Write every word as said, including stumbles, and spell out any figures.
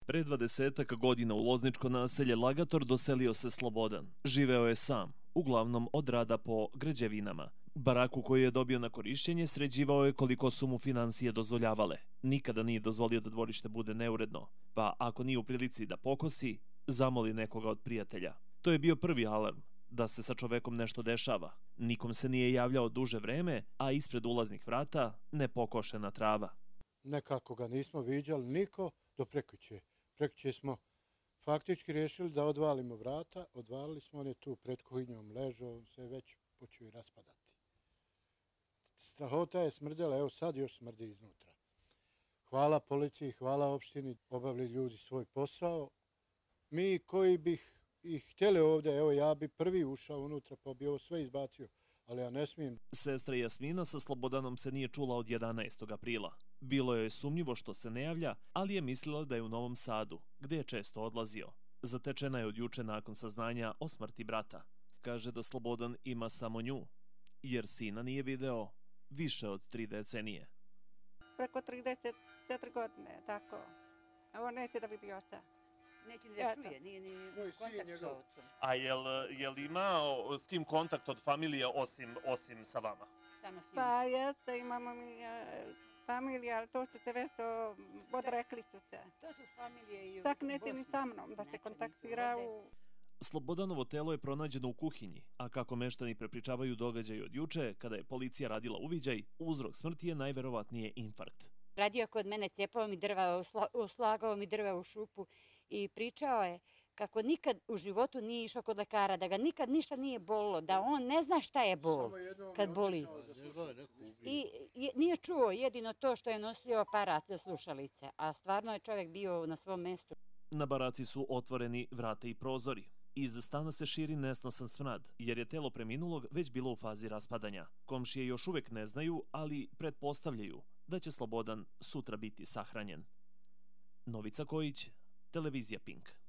Pre dvadesetak godina u lozničko naselje Lagator doselio se Slobodan. Živeo je sam, uglavnom od rada po građevinama. Baraku koju je dobio na korišćenje sređivao je koliko su mu financije dozvoljavale. Nikada nije dozvolio da dvorište bude neuredno, pa ako nije u prilici da pokosi, zamoli nekoga od prijatelja. To je bio prvi alarm da se sa čovekom nešto dešava. Nikom se nije javljao duže vreme, a ispred ulaznih vrata nepokošena trava. Nekako ga nismo viđali niko do prekjuče. Prekjuče smo faktički rješili da odvalimo vrata, odvalili smo, on je tu pred kuhinjom ležao, se već počeo i raspadati. Strahota je smrdjela, evo sad još smrdi iznutra. Hvala policiji, hvala opštini, obavili ljudi svoj posao. Mi koji bih ih htjeli ovdje, evo ja bi prvi ušao unutra pa bi ovo sve izbacio, ali ja ne smijem. Sestra Jasmina sa Slobodanom se nije čula od jedanaestog aprila. Bilo je sumnjivo što se ne javlja, ali je mislila da je u Novom Sadu, gdje je često odlazio. Zatečena je od juče nakon saznanja o smrti brata. Kaže da Slobodan ima samo nju, jer sina nije video više od tri decenije. Preko trideset četiri godine, tako. Ovo neće da vidi oca. Neće da čuje, nije ni kontakt sa ocom. A je li imao s kim kontakt od familije osim sa vama? Samo s njim. Pa jeste, imamo mi familija, ali to su se već odrekli su se. To su familije i u Tak neće ni sa mnom da se kontaktiraju. Slobodanovo telo je pronađeno u kuhinji, a kako meštani prepričavaju događaj od juče, kada je policija radila uviđaj, uzrok smrti je najverovatnije infarkt. Radio je kod mene, cijepao mi drva, uslagao mi drva u šupu i pričao je kako nikad u životu nije išao kod lekara, da ga nikad ništa nije bolilo, da on ne zna šta je bol kad boli. I nije čuo jedino to što je nosio aparat za slušalice, a stvarno je čovjek bio na svom mjestu. Na baraci su otvoreni vrata i prozori. Iz stana se širi nesnosan smrad, jer je telo preminulog već bilo u fazi raspadanja. Komšije još uvek ne znaju, ali pretpostavljaju da će Slobodan sutra biti sahranjen. Novica Kojić, televizija Pink.